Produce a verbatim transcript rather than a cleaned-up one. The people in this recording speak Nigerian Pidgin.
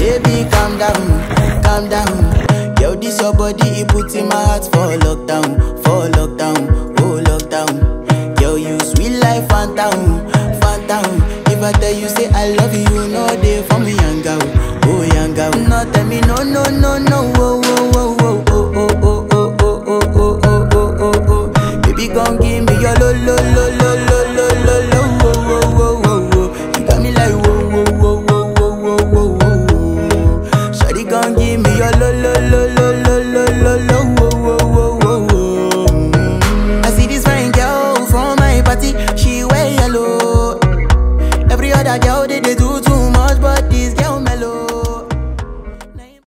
Baby, calm down, calm down. Yo, this your body, it puts in my heart for lockdown, for lockdown, oh lockdown. Yo, you sweet life, phantom, phantom. If I tell you say I love you, you know they for me, young girl, oh young girl. No, tell me no, no, no, no, oh.